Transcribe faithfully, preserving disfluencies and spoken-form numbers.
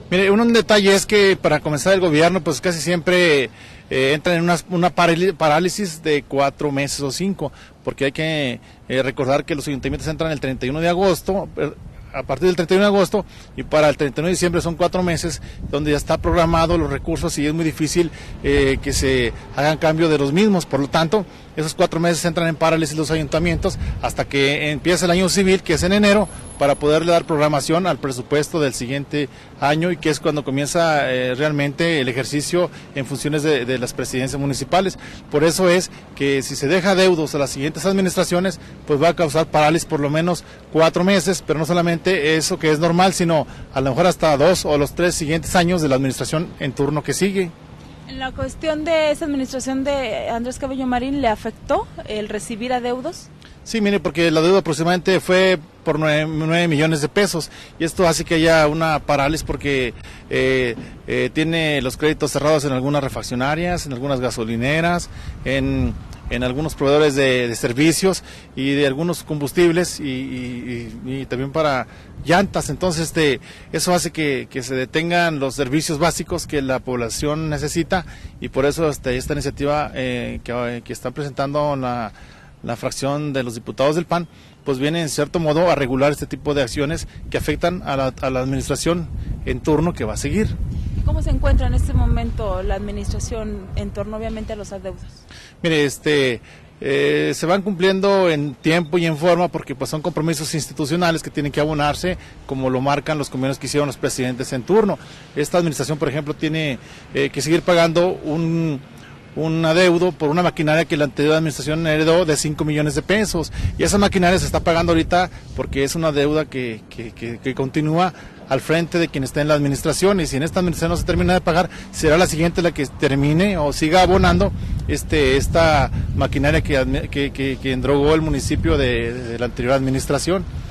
Mire, un detalle es que para comenzar el gobierno, pues casi siempre eh, entran en una, una parálisis de cuatro meses o cinco, porque hay que eh, recordar que los ayuntamientos entran el treinta y uno de agosto, a partir del treinta y uno de agosto, y para el treinta y uno de diciembre son cuatro meses donde ya está programado los recursos y es muy difícil eh, que se hagan cambio de los mismos. Por lo tanto, esos cuatro meses entran en parálisis los ayuntamientos hasta que empiece el año civil, que es en enero, para poderle dar programación al presupuesto del siguiente año, y que es cuando comienza eh, realmente el ejercicio en funciones de, de las presidencias municipales. Por eso es que si se deja deudos a las siguientes administraciones, pues va a causar parálisis por lo menos cuatro meses, pero no solamente eso que es normal, sino a lo mejor hasta dos o los tres siguientes años de la administración en turno que sigue. ¿En la cuestión de esa administración de Andrés Cabello Marín le afectó el recibir adeudos? Sí, mire, porque la deuda aproximadamente fue por nueve millones de pesos, y esto hace que haya una parálisis porque eh, eh, tiene los créditos cerrados en algunas refaccionarias, en algunas gasolineras, en, en algunos proveedores de, de servicios y de algunos combustibles, y, y, y, y también para llantas. Entonces este, eso hace que, que se detengan los servicios básicos que la población necesita, y por eso este, esta iniciativa eh, que, que están presentando la la fracción de los diputados del P A N, pues viene en cierto modo a regular este tipo de acciones que afectan a la, a la administración en turno que va a seguir. ¿Cómo se encuentra en este momento la administración en torno obviamente a los adeudos? Mire, este... Eh, se van cumpliendo en tiempo y en forma porque pues son compromisos institucionales que tienen que abonarse, como lo marcan los convenios que hicieron los presidentes en turno. Esta administración, por ejemplo, tiene eh, que seguir pagando un... un adeudo por una maquinaria que la anterior administración heredó de cinco millones de pesos, y esa maquinaria se está pagando ahorita porque es una deuda que, que, que, que continúa al frente de quien está en la administración, y si en esta administración no se termina de pagar, será la siguiente la que termine o siga abonando este esta maquinaria que, que, que, que endrogó el municipio de, de la anterior administración.